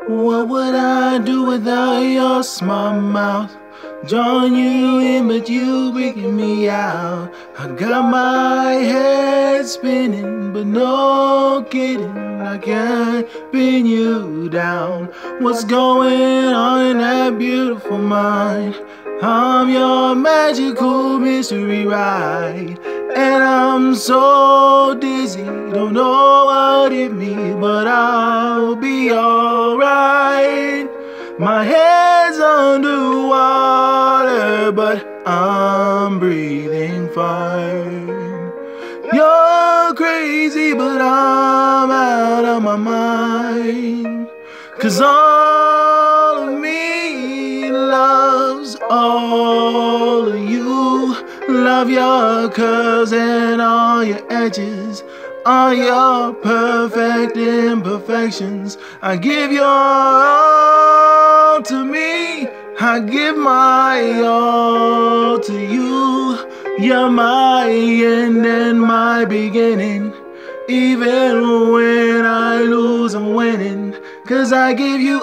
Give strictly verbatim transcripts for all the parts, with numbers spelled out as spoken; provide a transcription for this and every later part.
What would I do without your smart mouth? Drawing you in, but you breaking me out. I got my head spinning, but no kidding, I can't pin you down. What's going on in that beautiful mind? I'm your magical mystery ride, and I'm so dizzy, don't know what it means, but I'll be alright. My head's underwater, but I'm breathing fine. You're crazy, but I'm out of my mind. 'Cause all of me loves all of you. Love your curves and all your edges, all your perfect imperfections. I give your all to me, I give my all to you. You're my end and my beginning. Even when I lose, I'm winning. 'Cause I give you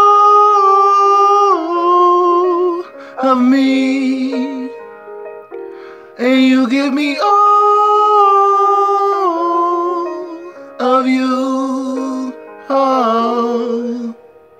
all of me, and you give me all of you. Oh.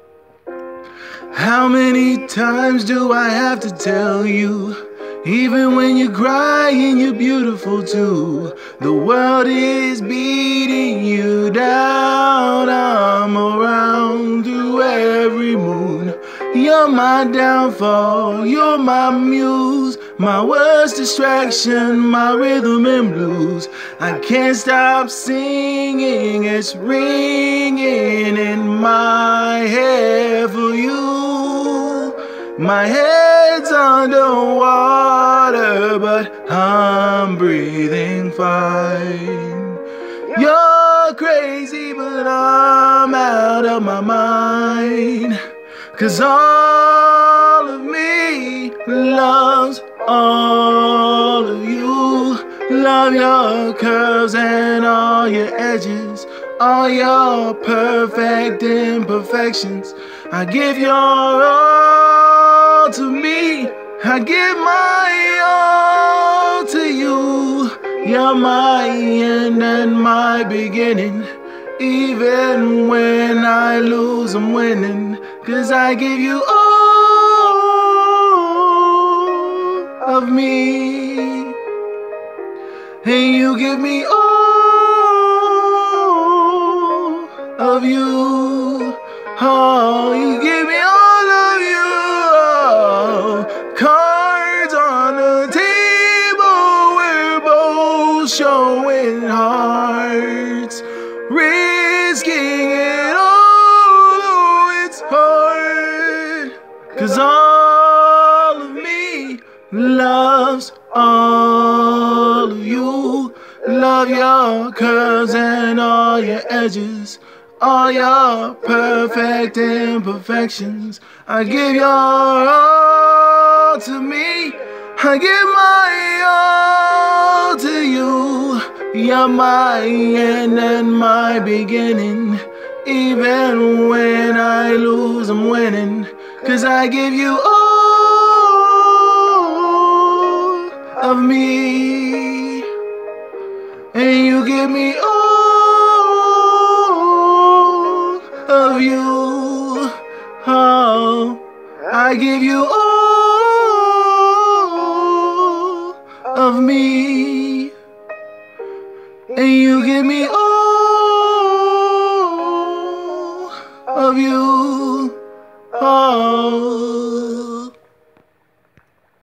How many times do I have to tell you? Even when you're crying, you're beautiful too. The world is beating you down. I'm around through every moon. You're my downfall, you're my muse, my worst distraction, my rhythm and blues. I can't stop singing, it's ringing in my head for you. My head's underwater, but I'm breathing fine. You're crazy, but I'm out of my mind. 'Cause all of me loves all of you. Love your curves and all your edges, all your perfect imperfections. I give your all to me, I give my all to you. You're my end and my beginning. Even when I lose, I'm winning. 'Cause I give you all of me, and you give me all of you. Oh, you give me all of you. Oh, cards on the table, we're both showing hearts, risking it all, though it's hard. 'Cause all of me loves all of you. Love your curves and all your edges, all your perfect imperfections. I give your all to me, I give my all to you. You're my end and my beginning. Even when I lose, I'm winning. 'Cause I give you all of me, and you give me all of you. Oh, I give you all of me, and you give me all of you.